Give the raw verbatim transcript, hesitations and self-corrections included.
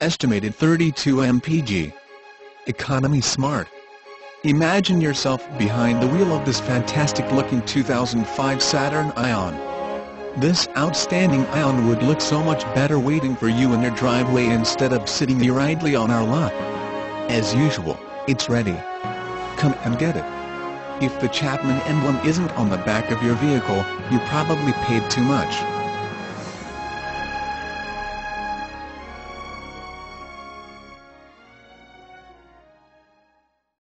Estimated thirty-two mpg. Economy smart. Imagine yourself behind the wheel of this fantastic-looking two thousand five Saturn ION. This outstanding ION would look so much better waiting for you in your driveway instead of sitting here idly on our lot. As usual, it's ready. Come and get it. If the Chapman emblem isn't on the back of your vehicle, you probably paid too much.